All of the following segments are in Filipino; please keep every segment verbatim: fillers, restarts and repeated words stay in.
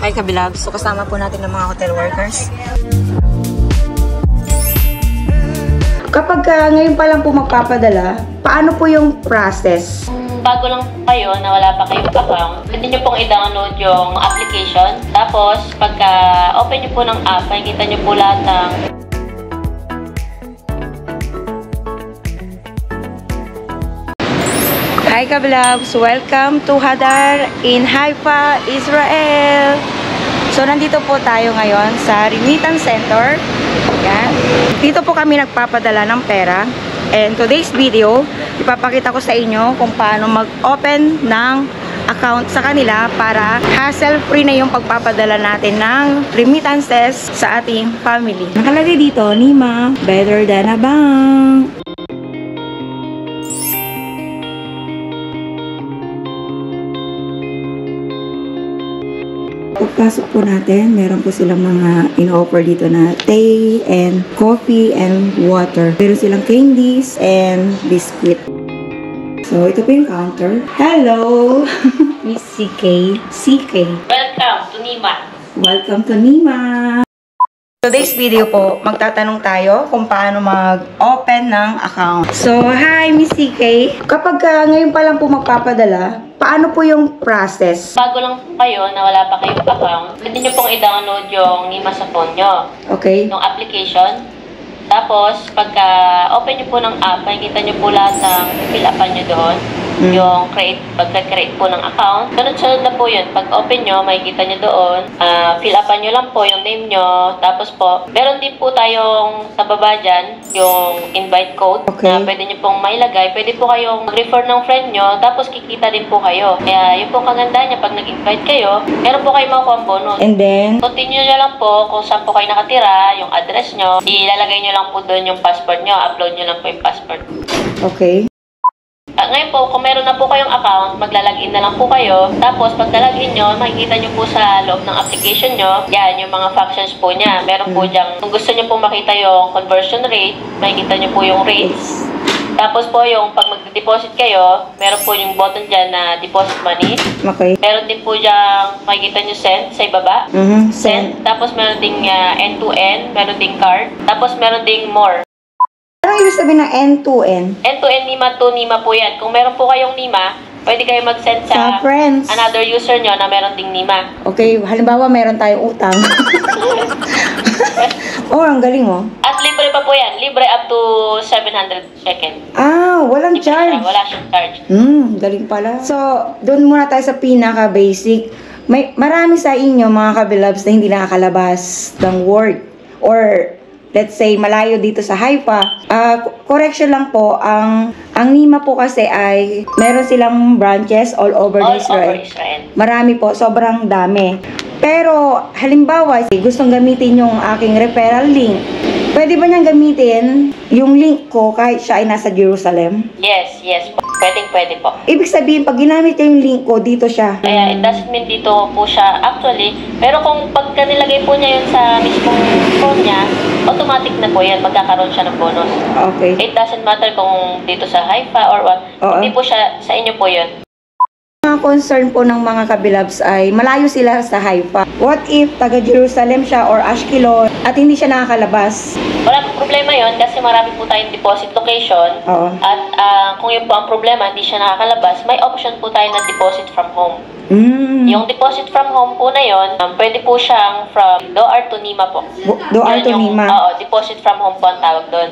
Hi kabilab, so kasama po natin ng mga hotel workers. Kapag uh, ngayon pa lang po magpapadala, paano po yung process? Bago lang kayo na wala pa kayong account, pwede nyo pong i-download yung application. Tapos, pagka open nyo po ng app, makikita nyo po lahat ng Hi kabilabs! Welcome to Hadar in Haifa, Israel! So, nandito po tayo ngayon sa remittance center. Yan. Dito po kami nagpapadala ng pera. And today's video, ipapakita ko sa inyo kung paano mag-open ng account sa kanila para hassle-free na yung pagpapadala natin ng remittances sa ating family. Nakalagay dito, Neema, better than a bank. Pagpasok po natin, meron po silang mga in-offer dito na tea and coffee and water. Meron silang candies and biscuit. So, ito po yung counter. Hello! Miss C K. C K. Welcome to Neema. Welcome to Neema. Today's video po, magtatanong tayo kung paano mag-open ng account. So, hi Miss C K. Kapag uh, ngayon pa lang po magpapadala, paano po yung process? Bago lang kayo na wala pa kayong account, pwede nyo pong i-download yung Neema sa phone nyo. Okay. Yung application. Tapos, pagka open nyo po ng app, makikita nyo po lahat ng fill-upan nyo doon. Mm. Yung create, pagka-create po ng account. Sunod-sunod na po yun. Pag open nyo, makikita nyo doon. Uh, fill-upan nyo lang po yung name nyo. Tapos po, meron din po tayong sa baba dyan, yung invite code. Okay. Na pwede nyo pong mailagay. Pwede po kayong mag-refer ng friend nyo. Tapos kikita din po kayo. Kaya yun po kaganda niya. Pag nag-invite kayo, meron po kayo makuha ang bonus. And then, continue nyo lang po kung saan po kayo nakatira, yung address nyo. Ilalagay nyo lang po doon yung passport nyo. Upload nyo lang po yung passport. Okay. Uh, ngayon po, kung meron na po kayong account, maglalagin na lang po kayo. Tapos, pagkalagin nyo, makikita nyo po sa loob ng application nyo, yan, yung mga functions po niya. Meron po dyan, kung gusto nyo po makita yung conversion rate, makikita nyo po yung rates. Tapos po, yung pag mag-deposit kayo, meron po yung button dyan na deposit money. Okay. Meron din po dyan, makikita nyo send sa ibaba. Mm-hmm. Send. send. Tapos, meron ding uh, end-to-end, meron ding card. Tapos, meron ding more. Ano ibig sabihin ng end-to-end? End-to-end Neema to Neema po yan. Kung meron po kayong Neema, pwede kayo mag-send sa, sa friends. Another user nyo na meron ding Neema. Okay, halimbawa meron tayong utang. Oh, ang galing oh. At libre pa po yan. Libre up to seven hundred shekel. Ah, walang Libre charge. siya. Wala siyang charge. Hmm, galing pala. So, doon muna tayo sa pinaka-basic. May marami sa inyo mga kabilabs na hindi nakakalabas ng work or let's say, malayo dito sa Haifa. Uh, correction lang po, ang ang Neema po kasi ay meron silang branches all over all Israel. Over Israel. Marami po, sobrang dami. Pero, halimbawa, gustong gamitin yung aking referral link. Pwede ba niyang gamitin yung link ko kahit siya ay nasa Jerusalem? Yes, yes po. Pwedeng pwede po. Ibig sabihin, pag ginamit niya yung link ko, dito siya. Kaya it doesn't mean dito po siya actually. Pero kung pagka nilagay po niya yun sa mismong phone niya, automatic na po yan. Magkakaroon siya ng bonus. Okay. It doesn't matter kung dito sa Haifa or what. Oo. Hindi po siya, sa inyo po yun. Mga concern po ng mga kabilabs ay malayo sila sa Haifa. What if taga Jerusalem siya or Ashkelon at hindi siya nakakalabas? Wala po problema yon kasi marami po tayong deposit location. Oo. At uh, kung yun po ang problema, hindi siya nakakalabas, may option po tayo na deposit from home. Mm. Yung deposit from home po na yon, um, pwede po siyang from Doar to Neema po. Doar to Neema? Oo, deposit from home po ang tawag doon.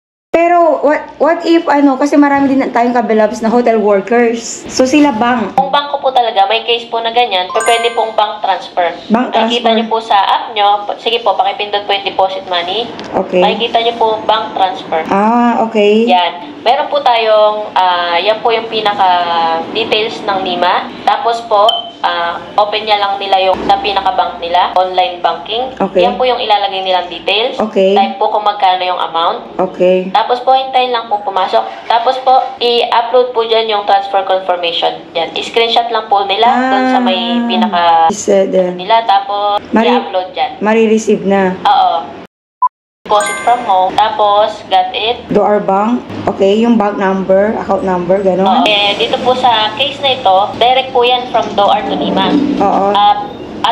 Pero, what what if, ano, kasi marami din tayong kabilabs na hotel workers. So, sila bank. Kung bangko po talaga, may case po na ganyan, pwede pong bank transfer. Bank transfer. Makikita nyo po sa app nyo, sige po, pakipindot po yung deposit money. Okay. Makikita nyo po bank transfer. Ah, okay. Yan. Meron po tayong, uh, yan po yung pinaka-details ng Neema. Tapos po, uh, open niya lang nila yung sa pinaka-bank nila, online banking. Okay. Yan po yung ilalagay nilang details. Okay. Type po kung magkano yung amount. Okay. Tapos po, hintayin lang po pumasok. Tapos po, i-upload po dyan yung transfer confirmation. Yan. I-screenshot lang po nila ah, doon sa may pinaka nila. Tapos, i-upload dyan. Mari-receive na. Oo. Deposit from home. Tapos, got it. Doar bank. Okay, yung bank number, account number, gano'n. Oo. Eh, dito po sa case na ito, direct po yan from Doar to Neema. Oo. Uh, at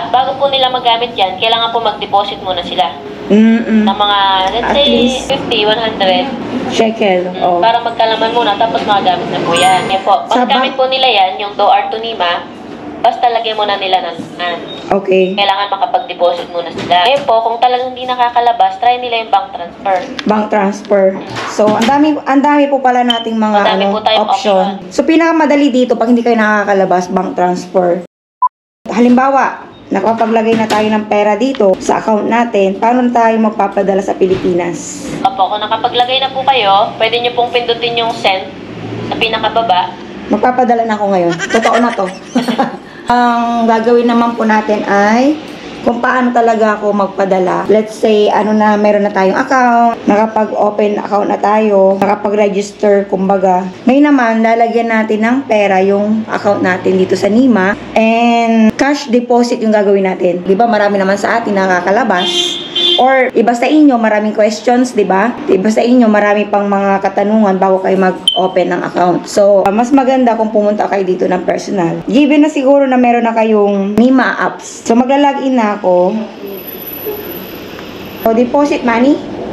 sila, bago po nila magamit yan, kailangan po mag-deposit muna sila. Mm-mm. Ng mga, let's At say, least fifty, one hundred. shekel. Mm, Oh. Para magkalaman muna, tapos magagamit na po yan. Yan po. Sa Paggamit po nila yan, yung do or to Neema, basta lagyan muna nila ng laman. Okay. Kailangan makapag-deposit muna sila. Ngayon po, kung talagang hindi nakakalabas, try nila yung bank transfer. Bank transfer. So, ang dami ang dami po pala nating mga Madami ano, po tayong option. So, pinakamadali dito pag hindi kayo nakakalabas, bank transfer. Halimbawa, nakapaglagay na tayo ng pera dito sa account natin, paano tayo magpapadala sa Pilipinas? Opo, kung nakapaglagay na po kayo, pwede nyo pong pindutin yung send sa pinakababa. Magpapadala na ako ngayon. Totoo na to. Ang gagawin naman po natin ay kung paano talaga ako magpadala. Let's say, ano na, meron na tayong account, nakapag-open account na tayo, nakapag-register, kumbaga. Ngayon naman, lalagyan natin ng pera yung account natin dito sa Neema. And cash deposit yung gagawin natin. Diba, marami naman sa atin nakakalabas. Or iba sa inyo, maraming questions, di ba? Iba sa inyo, marami pang mga katanungan bago kayo mag-open ng account. So, mas maganda kung pumunta kayo dito ng personal. Given na siguro na meron na kayong Neema apps. So, magla-login na ako. So, deposit money.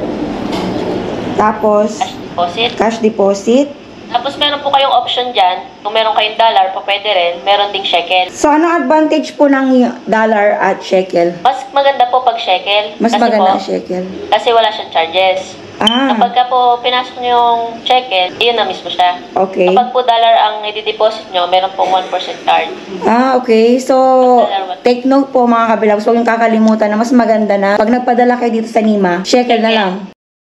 Tapos, Cash deposit. cash deposit. Tapos meron po kayong option dyan. Kung meron kayong dollar, po pwede rin. Meron ding shekel. So, ano advantage po ng dollar at shekel? Mas maganda po pag shekel. Mas kasi maganda po, ang shekel. Kasi wala siyang charges. Ah, Kapag ka po pinasok nyo yung shekel, iyon na mismo siya. okay. Kapag po dollar ang i-deposit nyo, meron pong one percent charge. Ah, okay. So, take note po mga kabilabs. Huwag yung kakalimutan na mas maganda na pag nagpadala kayo dito sa Neema, shekel na lang.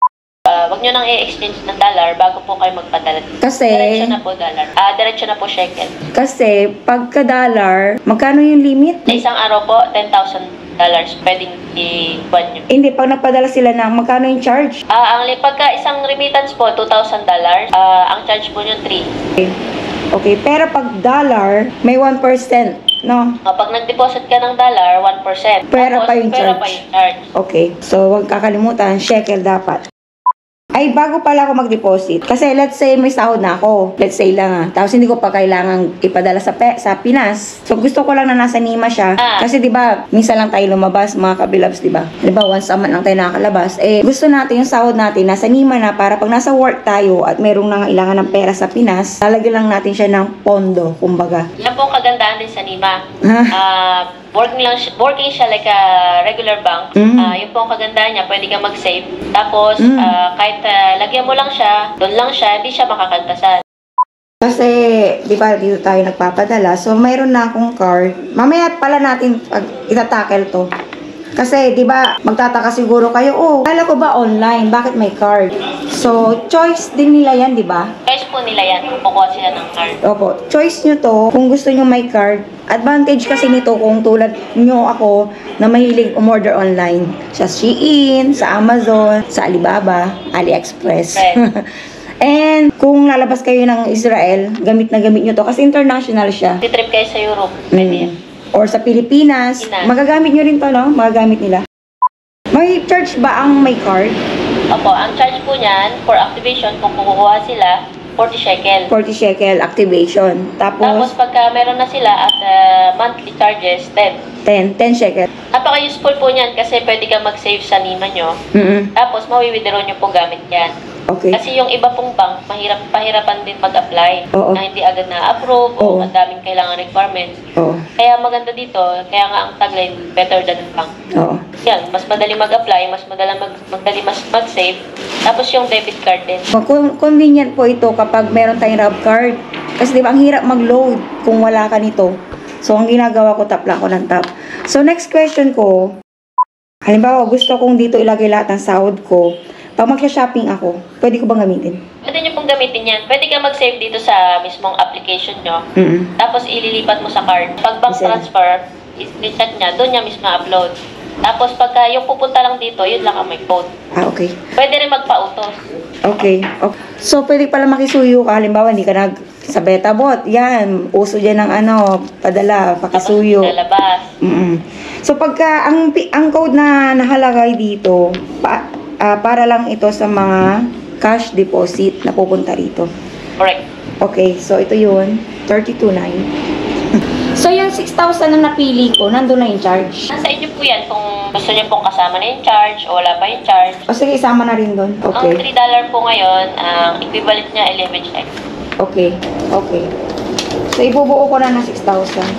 Uh, wag nyo nang i-exchange ng dollar bago po kayo magpadala. Kasi, Diretso na po dollar. Ah, diretso na po shekel. kasi pagka dollar, magkano yung limit? Sa isang araw po, ten thousand dollars pwedeng i-buwan nyo. Hindi, pag nagpadala sila ng, magkano yung charge? Ah, ang li- pagka isang remittance po, two thousand dollars. Ah, ang charge po nyo, three. Okay. Okay, pero pag dollar, may one percent, no? Kapag nag-deposit ka ng dollar, one percent. Pera pa yung pera charge. pa yung charge. Okay, so huwag kakalimutan, shekel dapat. Ay, bago pala ako mag-deposit. Kasi let's say may sahod na ako. Let's say lang ah. Tapos hindi ko pa kailangang ipadala sa pe sa Pinas. So gusto ko lang na nasa Neema siya. Ah. Kasi 'di ba, minsan lang tayo lumabas mga kabilabs, 'di ba? 'Di ba, once a month lang tayo nakakalabas. Eh gusto natin yung sahod natin nasa Neema na para pag nasa work tayo at merong nangailangan ng pera sa Pinas, lalagyan lang natin siya ng pondo, kumbaga. Yan po ang kagandahan din sa Neema. Ah. Ah, working lang siya, working siya like a regular bank. Mm. Ah, yun po ang kagandahan niya, pwede ka mag-save. Tapos Mm. ah, kahit ah, lagyan mo lang siya, doon lang siya, hindi siya makakaltasan. Kasi, di ba, dito tayo nagpapadala. So, mayroon na akong card. Mamaya pala natin pag itatakel to. Kasi, di ba, magtataka siguro kayo, oh, kala ko ba online? Bakit may card? So, choice din nila yan, di ba? Guys po nila yan, kung kukuha sila ng card. Opo, choice nyo to kung gusto nyo may card. Advantage kasi nito kung tulad nyo ako na mahilig umorder online. Sa Shein, sa Amazon, sa Alibaba, AliExpress. And kung lalabas kayo ng Israel, gamit na gamit nyo to kasi international siya. Si-trip kayo sa Europe, pwede yan. Or sa Pilipinas, Pinas. magagamit nyo rin to, no? Magagamit nila. May charge ba ang may card? Opo, ang charge po niyan, for activation, kung kukuha sila, forty shekel. forty shekel activation. Tapos Tapos, pagka meron na sila at ah, monthly charges, ten. ten, ten shekel. Napaka-useful po niyan kasi pwede ka mag-save sa Neema nyo. Mm-mm. Tapos, mawi-withdraw nyo po gamit yan. Okay. Kasi yung iba pong bank, mahirap, pahirapan din mag-apply. Oo. Na hindi agad na-approve Oo. o ang daming kailangan requirements. Oo. Kaya maganda dito, kaya nga ang tagline, better than bank. Oo. Yan, mas madali mag-apply, mas madali mag madali mas mag-save. Tapos yung debit card din. Con- Convenient po ito kapag meron tayong rub card. Kasi di ba, ang hirap mag-load kung wala ka nito. So, ang ginagawa ko, tap lang ako ng tap. So, next question ko, halimbawa, gusto kong dito ilagay lahat ng sahod ko. Pag magsha-shopping ako, pwede ko bang gamitin? Pwede nyo pong gamitin yan. Pwede ka mag-save dito sa mismong application nyo. Mm-mm. Tapos ililipat mo sa card. Pag bank Isa. transfer, i-screenshot niya, doon niya mismo upload. Tapos pagka yung pupunta lang dito, yun lang ang may code. Ah, okay. Pwede rin magpa-autos. Okay. okay. So, pwede pala makisuyo ka. Halimbawa, hindi ka nag sa beta bot. Yan. Uso dyan ng ano, padala, pakisuyo. Tapos lalabas. Mm-mm. So, pagka, ang, pi- ang code na nakalagay dito, pa, ah, para lang ito sa mga cash deposit na pupunta rito. Correct. Okay. So, ito yun. thirty-two nine. So, yung six thousand na napili ko, nandun na yung charge. Nasa inyo po yan kung gusto niyo pong kasama na yung charge o wala pa yung charge. O sige, isama na rin doon. Ang Okay. three dollars po ngayon, ang equivalent niya eleven check. Okay. Okay. So, ibubuo ko na ng six thousand.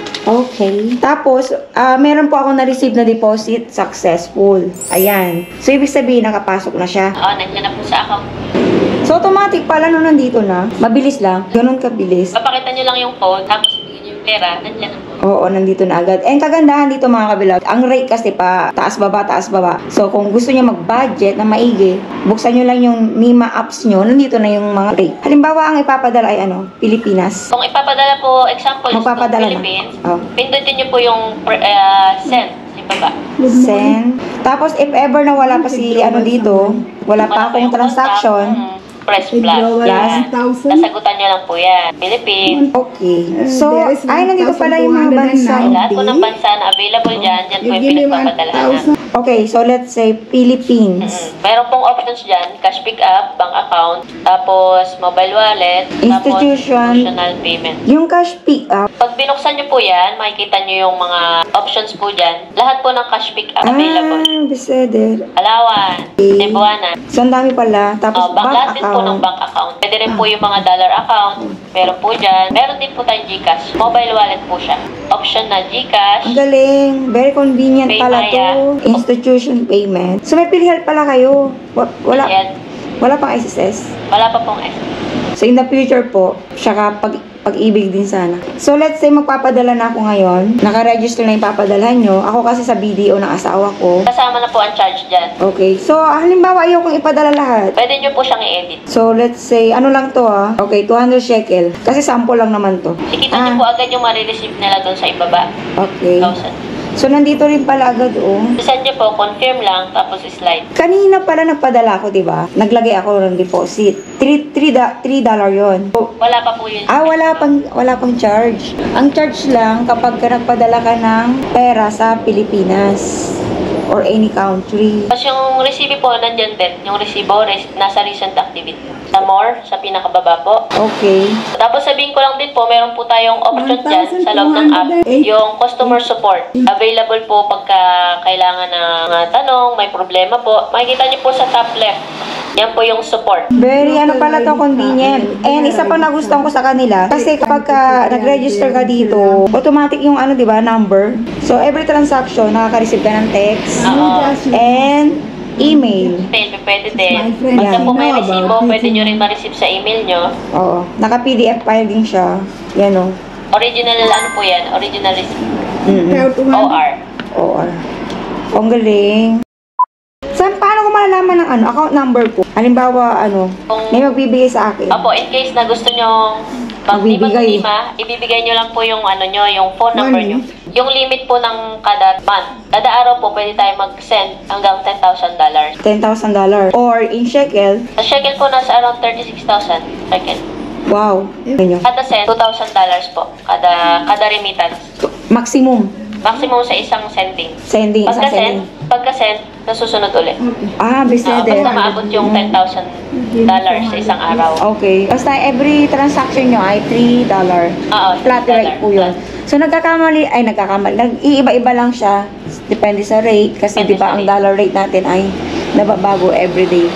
Okay. Tapos, ah meron po ako na-receive na deposit successful. Ayan. So, ibig sabihin, nakapasok na siya. Oo, nandiyan na po sa account. So, automatic pala nung nandito na. Mabilis lang. Ganun kabilis. Papakita niyo lang yung code, tapos bigyan niyo yung pera, nandiyan na po. Oo, nandito na agad. And kagandahan dito mga kabilag, ang rate kasi pa taas baba, taas baba. So, kung gusto niyo mag-budget na maigi, buksan niyo lang yung Neema apps niyo, nandito na yung mga rate. Halimbawa, ang ipapadala ay ano, Pilipinas. Kung ipapadala po, example, Magpapadala to na. Philippines, Oh. pindutin niyo po yung uh, send, sa baba. Send. Tapos, if ever na wala pa si ano dito, wala pa akong transaction, Contact, mm, press plus. Plus. Yan. Sasagutan niyo lang po yan. Philippines. okay. So, ay, nandito pala yung mga bansa. Lahat po ng bansa na available dyan, dyan po yung pinagpapadala na. Okay, so let's say Philippines. Mm-hmm. Meron pong options dyan, cash pick up, bank account, tapos mobile wallet, Institution. tapos institutional payment. Yung cash pick up, Pag binuksan nyo po yan, makikita nyo yung mga options po dyan. Lahat po ng cash pick up available. ah, Beseder. Alawan, Okay. Cebuana. So, ang dami pala. Tapos, Oh, bank, bank lahat din po ng account. bank account. Pwede rin po yung mga dollar account. Meron po dyan. Meron din po tayong GCash. Mobile wallet po siya. Option na GCash. Ang galing. Very convenient Pay pala Maya. to. Institution payment. So, may PhilHealth pala kayo. Wa- Wala, Yan. wala pang S S S. Wala pa pong S. So, in the future po, saka pag, pag-ibig din sana. So, let's say magpapadala na ako ngayon. Naka-register na yung papadalhan nyo. Ako kasi sa B D O ng asawa ko. Kasama na po ang charge dyan. Okay. So, halimbawa, ayaw kong ipadala lahat. Pwede nyo po siyang i-edit. So, let's say, ano lang to ah. Okay, two hundred shekel. Kasi sample lang naman to. Ikita Ah. nyo po agad yung marireceive nila doon sa ibaba. Okay. one thousand. So, nandito rin pala agad oh. Send nyo po, confirm lang, tapos slide. Kanina pala nagpadala ako, di ba? Naglagay ako ng deposit. three dollar yun. So, Wala pa po yun. ah, wala pang, wala pang charge. Ang charge lang kapag ka nagpadala ka ng pera sa Pilipinas or any country. Tapos yung receive po, nandyan din. Yung resibo, res- nasa recent activity. Sa more, sa pinakababa po. Okay. Tapos sabihin ko lang din po, meron po tayong option dyan sa loob ng app. Yung customer support. Available po pagka kailangan ng mga tanong, may problema po. Makikita niyo po sa top left. Yan po yung support. Very ano pala to, convenient. And isa pang nagustuhan ko sa kanila, kasi kapag ka nag-register ka dito, automatic yung ano, di ba, number. So, every transaction, nakaka-receive ka ng text Oo. and email. Pwede, pwede din. Basta po may resibo, pwede nyo rin ma-receive sa email nyo. Oo. Naka-P D F file din siya. Yan o. Original, ano po yan? Original receipt. Mm-hmm. O R. O R. Ang galing. Saan, paano ko malalaman ng ano, account number ko? Halimbawa, ano, Kung- may magbibigay sa akin. Opo, in case na gusto nyo magbibigay. Magbibigay. Lima, ibibigay nyo lang po yung ano nyo, yung phone number nyo. Yung limit po ng kada month. Kada araw po, pwede tayo mag-send hanggang ten thousand dollars. ten thousand dollars. Or in shekel, Sa shekel po, nasa around thirty-six thousand shekel. wow. Ganyan. Kada send, two thousand dollars po. Kada, kada remittance. Maximum. Maximum sa isang sending. Sending, isang Pagka-send, sending. pagka-send, nasusunod ulit. Ah, Uh, beseder. basta maabot yung ten thousand dollars sa isang araw. Okay. Basta every transaction nyo ay three dollars. Oo, Flat three rate po yun. So, nagkakamali, ay nagkakamali, nag-iiba-iba lang siya. Depende sa rate. Kasi Depende di ba sa ang rate. dollar rate natin ay nababago everyday.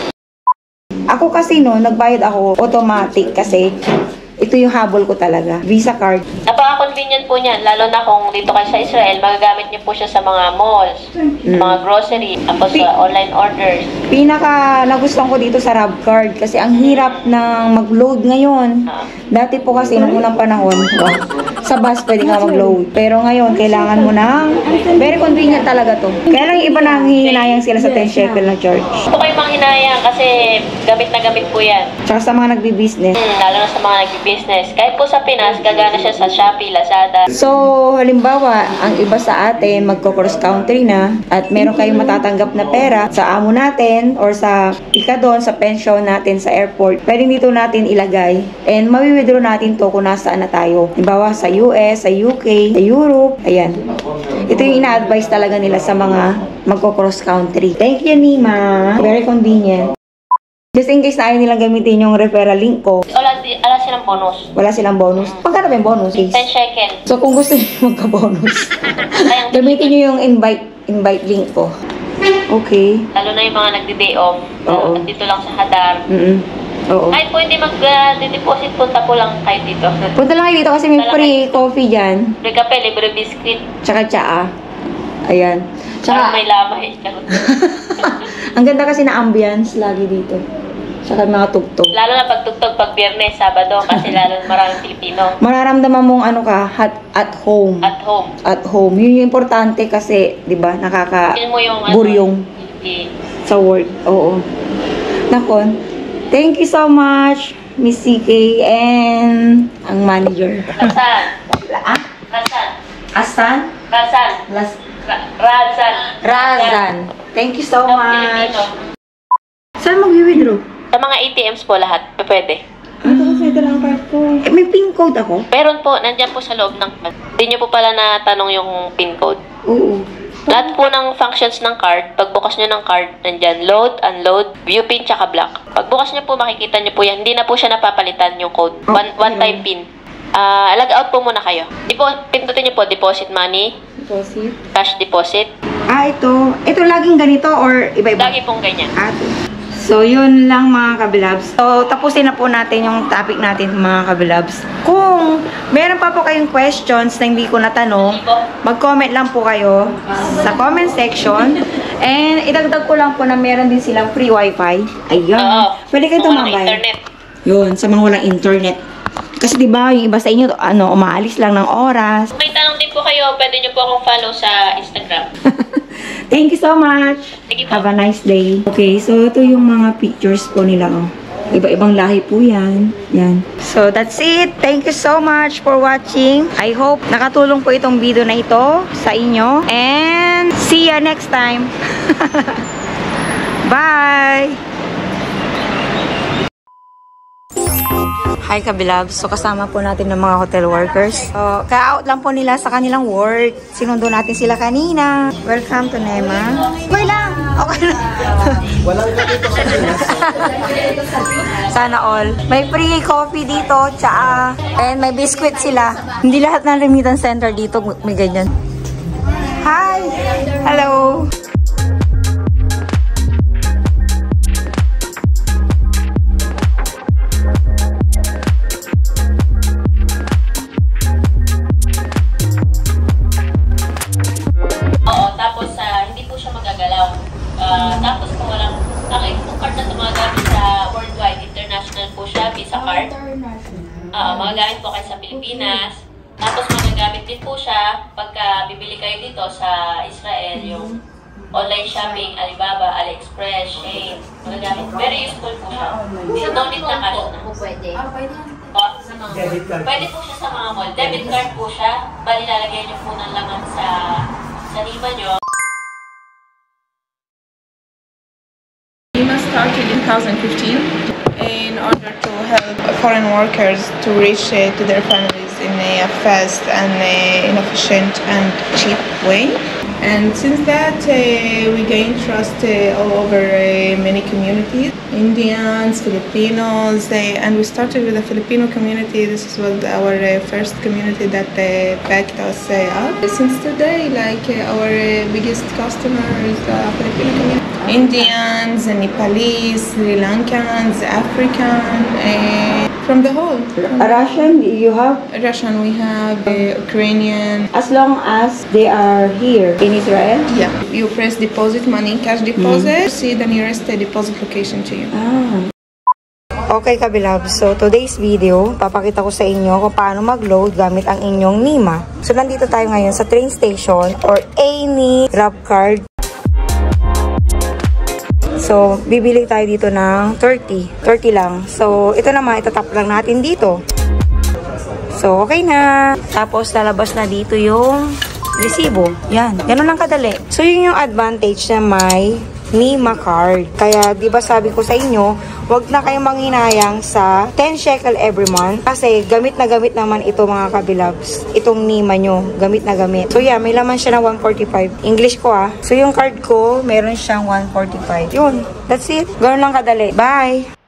Ako kasi no, nagbayad ako automatic kasi ito yung habol ko talaga. Visa card. Napaka-convenient po niyan, lalo na kung dito kayo sa Israel, magagamit niyo po siya sa mga malls, Mm. mga grocery, tapos Pi- sa online orders. Pinaka nagustuhan ko dito sa Rab card kasi ang hirap ng mag-load ngayon. Ah. Dati po kasi nung unang panahon, sa bus pwede ka mag-load. Pero ngayon, kailangan mo ng very convenient talaga to. Kaya lang yung iba nanghihinayang sila sa ten shekel na charge. Ito kayo manghinayang kasi gamit na gamit po yan. Tsaka sa mga nagbi-business. Hmm, lalo na sa mga nagbi-business. Kahit po sa Pinas, gagana siya sa Shopee, Lazada. So, halimbawa, ang iba sa atin, magko-cross country na at meron kayong matatanggap na pera sa amo natin or sa pikadon, sa pension natin sa airport, pwedeng dito natin ilagay and mawi-withdraw natin to kung nasaan na tayo. Halimbawa, sa U S, sa U K, sa Europe, ayan. Ito yung ina-advise talaga nila sa mga magko-cross country. Thank you, Neema. Very convenient. Just in case na ayaw nilang gamitin yung referral link ko. Wala, wala silang silang bonus. Wala silang bonus. Pagkano ba yung bonus? ten shekel. So, kung gusto niyo magka-bonus, gamitin niyo yung invite invite link ko. Okay. Lalo na yung mga nagdi-day off. Oo. At dito lang sa Hadar. Mm-mm. Oo. Kahit po hindi mag-deposit, punta po lang kayo dito. Punta lang kayo dito kasi may Punta lang free kayo. coffee dyan. Libre kape, libre biscuit. Tsaka tsaa. Ayan. Tsaka Tsaka, may lamay. ang ganda kasi na ambience lagi dito. Tsaka mga tugtog. Lalo na pagtugtog pag Biyernes, Sabado, kasi lalo maraming Pilipino. Mararamdaman mong ano ka, at, at home. At home. At home. Yun yung importante kasi, di ba, nakaka Feel mo yung ano, buryong eh, sa work. Oo. Nakon. Thank you so much, Miss C K and ang manager. Rasan. Ah? Rasan. Asan? Rasan. Las Ra- Razan. Razan. Thank you so Ng much. Filipino. Saan mag-withdraw? Sa mga A T Ms po lahat, pwede. Ito kasi ito lang card ko. Eh, may pin code ako? Meron po, nandyan po sa loob ng card. Hindi nyo po pala natanong yung PIN code. Oo. Lahat po ng functions ng card, pagbukas nyo ng card, nandyan load, unload, view pin, tsaka block. Pagbukas nyo po, makikita nyo po yan. Hindi na po siya napapalitan yung code. One, one time pin. Ah, log out po muna kayo. Depo, pindutin nyo po, deposit money, Deposit. cash deposit. Ah, ito. Ito laging ganito or iba-iba? Lagi pong ganyan. Ah, ito. So, yun lang mga kabilabs. So, tapusin na po natin yung topic natin mga kabilabs. Kung meron pa po kayong questions na hindi ko natanong, mag-comment lang po kayo sa comment section. And idagdag ko lang po na meron din silang free wifi. Ayun. Oo. Pwede kayo Kung walang tumambay. internet. Yun, sa mga walang internet. Kasi diba, yung iba sa inyo, ano, umaalis lang ng oras. Kung may tanong din po kayo, pwede nyo po akong follow sa Instagram. Thank you so much. Sige po. Have a nice day. Okay, so ito yung mga pictures po nila. Oh. Iba-ibang lahi po yan. Yan. So that's it. Thank you so much for watching. I hope nakatulong po itong video na ito sa inyo. And see ya next time. Bye! Hi kabilabs. So kasama po natin ng mga hotel workers. So ka-out lang po nila sa kanilang work. Sinundo natin sila kanina. Welcome to Neema. Okay lang. Okay lang. Walang iba dito sa Pinas. Sana all. May free coffee dito, tsaa. And may biscuit sila. Hindi lahat ng remittance center dito may ganyan. Hi! Hello! Uh, tapos kung walang, ang itong card na tumagamit sa worldwide, international po siya, Visa card. Uh, magagamit po kayo sa Pilipinas. Tapos magagamit din po siya pagka bibili kayo dito sa Israel, yung online shopping, Alibaba, AliExpress, Shein. Magagamit. Very useful po siya. No need na cash na. Pwede. Oh, sa mga mall. Pwede po siya sa mga mall. Debit card po siya. Bali lalagyan niyo po ng laman sa sa Neema nyo. Neema started in twenty fifteen in order to help foreign workers to reach uh, to their families in a fast and uh, in efficient and cheap way. And since that, uh, we gained trust uh, all over uh, many communities, Indians, Filipinos, uh, and we started with the Filipino community. This was our uh, first community that uh, backed us uh, up. Since today, like uh, our uh, biggest customer is the Filipino community. Indians, Nepalese, Sri Lankans, African, uh, from the whole. A Russian, you have? Russian, we have uh, Ukrainian. As long as they are here in Israel? Yeah, you press deposit money, cash deposit, see the nearest uh, deposit location to you. Ah. Okay kabilab, so today's video, papakita ko sa inyo kung paano mag-load gamit ang inyong Neema. So nandito tayo ngayon sa train station or any grab card. So, bibili tayo dito ng thirty. thirty lang. So, ito naman, itatap lang natin dito. So, okay na. Tapos, lalabas na dito yung resibo. Yan. Ganun lang kadali. So, yun yung advantage na may Neema card. Kaya, di ba sabi ko sa inyo, wag na kayong manghinayang sa ten shekel every month. Kasi, gamit na gamit naman ito mga kabilabs. Itong Neema nyo. Gamit na gamit. So, yeah, may laman siya na one forty-five. English ko ah. So, yung card ko, meron siyang one forty-five. Yun. That's it. Ganun lang kadali. Bye!